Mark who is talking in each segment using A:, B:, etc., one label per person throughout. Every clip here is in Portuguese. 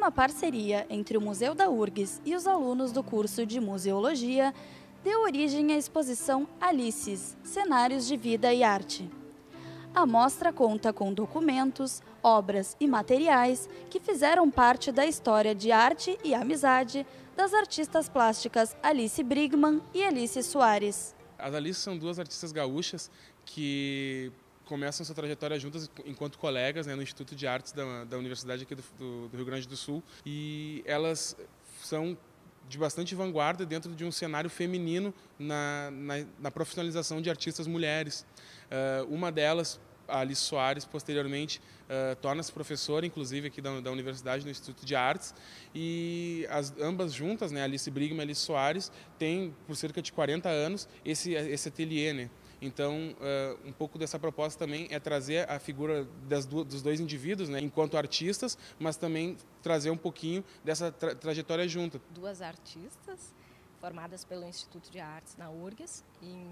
A: uma parceria entre o Museu da URGS e os alunos do curso de Museologia, deu origem à exposição Alices, Cenários de Vida e Arte. A mostra conta com documentos, obras e materiais que fizeram parte da história de arte e amizade das artistas plásticas Alice Brigman e Alice Soares.
B: As Alices são duas artistas gaúchas que começam sua trajetória juntas enquanto colegas, né, no Instituto de Artes da Universidade aqui do Rio Grande do Sul. E elas são de bastante vanguarda dentro de um cenário feminino na profissionalização de artistas mulheres. Uma delas, a Alice Soares, posteriormente torna-se professora, inclusive aqui da Universidade, no Instituto de Artes, e ambas juntas, né, Alice Brigman e Alice Soares, têm por cerca de 40 anos esse ateliê, né? Então, um pouco dessa proposta também é trazer a figura dos dois indivíduos, né, enquanto artistas, mas também trazer um pouquinho dessa trajetória junta.
C: Duas artistas formadas pelo Instituto de Artes na URGS em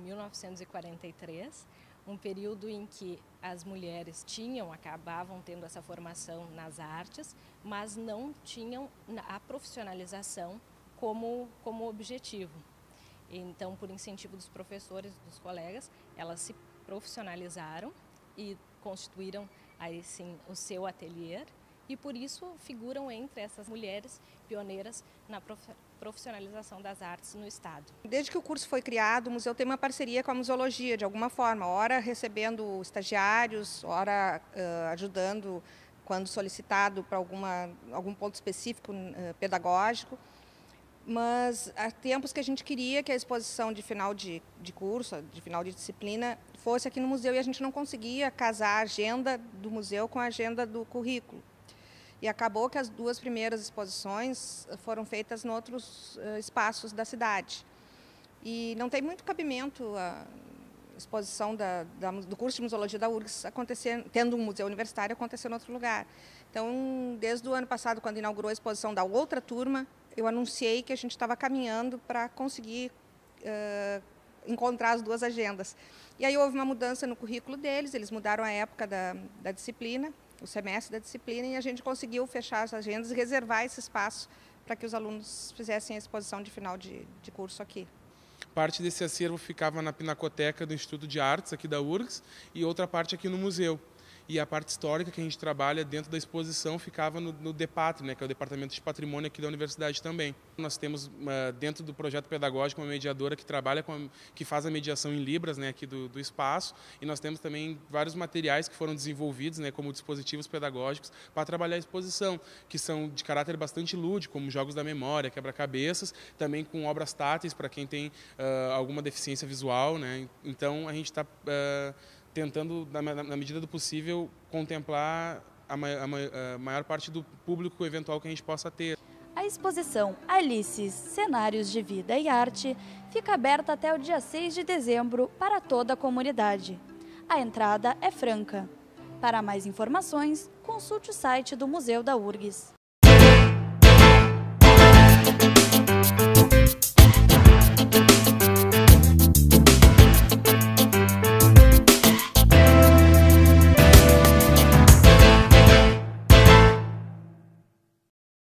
C: 1943, um período em que as mulheres acabavam tendo essa formação nas artes, mas não tinham a profissionalização como objetivo. Então, por incentivo dos professores, dos colegas, elas se profissionalizaram e constituíram aí sim o seu ateliê e por isso figuram entre essas mulheres pioneiras na profissionalização das artes no estado.
D: Desde que o curso foi criado, o museu tem uma parceria com a museologia, de alguma forma, ora recebendo estagiários, ora ajudando quando solicitado para algum ponto específico pedagógico. Mas há tempos que a gente queria que a exposição de final de curso, de final de disciplina, fosse aqui no museu e a gente não conseguia casar a agenda do museu com a agenda do currículo. E acabou que as duas primeiras exposições foram feitas em outros espaços da cidade. E não tem muito cabimento a exposição do curso de Museologia da URGS tendo um museu universitário, acontecer em outro lugar. Então, desde o ano passado, quando inaugurou a exposição da outra turma, eu anunciei que a gente estava caminhando para conseguir encontrar as duas agendas. E aí houve uma mudança no currículo deles, eles mudaram a época da disciplina, o semestre da disciplina, e a gente conseguiu fechar as agendas e reservar esse espaço para que os alunos fizessem a exposição de final de curso aqui.
B: Parte desse acervo ficava na Pinacoteca do Instituto de Artes, aqui da URGS, e outra parte aqui no museu. E a parte histórica que a gente trabalha dentro da exposição ficava no DEPATRE, né, que é o Departamento de Patrimônio aqui da Universidade também. Nós temos dentro do projeto pedagógico uma mediadora que trabalha que faz a mediação em Libras, né, aqui do espaço, e nós temos também vários materiais que foram desenvolvidos, né, como dispositivos pedagógicos para trabalhar a exposição, que são de caráter bastante lúdico, como jogos da memória, quebra-cabeças, também com obras táteis para quem tem alguma deficiência visual, né. Então a gente está tentando, na medida do possível, contemplar a maior parte do público eventual que a gente possa ter.
A: A exposição Alices, Cenários de Vida e Arte fica aberta até o dia 6 de dezembro para toda a comunidade. A entrada é franca. Para mais informações, consulte o site do Museu da URGS.